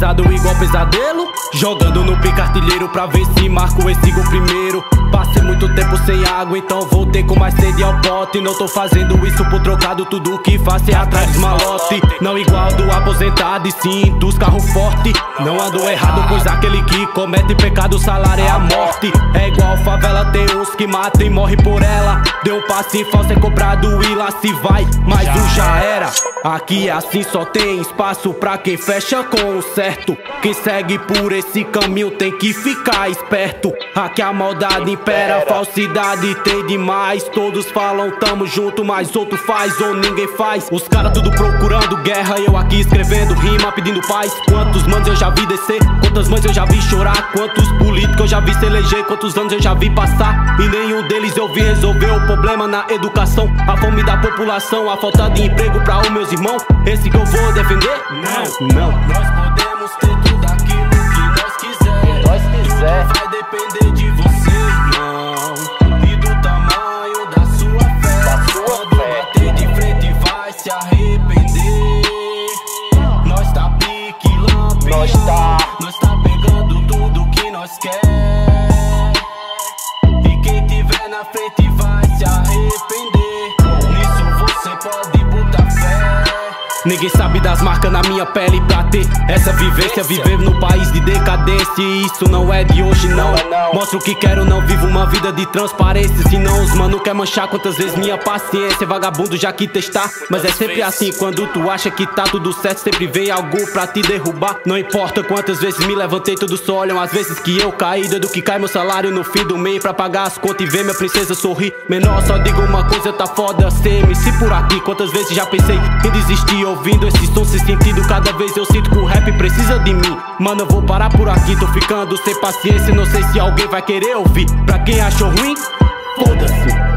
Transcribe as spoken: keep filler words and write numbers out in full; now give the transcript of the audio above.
pesado igual pesadelo, jogando no pique artilheiro pra ver se marco esse gol primeiro. Passei muito tempo sem água, então voltei com mais sede ao pote. Não tô fazendo isso por trocado, tudo que faço é atrás dos malote. Não igual do aposentado e sim dos carros fortes. Não ando errado, pois aquele que comete pecado, o salário é a morte. É igual favela, tem uns que matam e morre por ela. Deu um passinho falso, é comprado e lá se vai, mas um já era. Aqui é assim, só tem espaço pra quem fecha com o certo. Quem segue por esse caminho tem que ficar esperto. Aqui a maldade impera, a falsidade tem demais. Todos falam tamo junto, mas outro faz ou ninguém faz. Os caras tudo procurando guerra, eu aqui escrevendo rima, pedindo paz. Quantos manos eu já vi descer, quantas mães eu já vi chorar, quantos políticos eu já vi se eleger, quantos anos eu já vi passar e nenhum deles eu vi resolver o problema na educação. A fome da população, a falta de emprego pra os meus irmãos. Esse que eu vou defender? Não, não. Nós podemos ter tudo aquilo que nós quiser. Nós quiser. Tudo vai depender de você, irmão, e do tamanho da sua fé. Da sua Quando fé. bater de frente vai se arrepender. Nós tá pique lampião, Nós tá. nós tá pegando tudo que nós quer. E quem tiver na frente vai se arrepender. Nisso você pode botar fé. Ninguém sabe das marcas na minha pele pra ter essa vivência. Viver no país de decadência e isso não é de hoje não. Mostro o que quero, não vivo uma vida de transparência. Senão os mano quer manchar quantas vezes minha paciência. Vagabundo já que testar, mas é sempre assim. Quando tu acha que tá tudo certo, sempre vem algo pra te derrubar. Não importa quantas vezes me levantei, todos só olham as vezes que eu caí. Doido que cai meu salário no fim do mês pra pagar as contas e ver minha princesa sorrir. Menor, só digo uma coisa, tá foda ser M C por aqui. Quantas vezes já pensei em desistir ouvindo esse som sem sentido. Cada vez eu sinto que o rap precisa de mim. Mano, eu vou parar por aqui, tô ficando sem paciência. Não sei se alguém vai querer ouvir. Pra quem achou ruim, foda-se.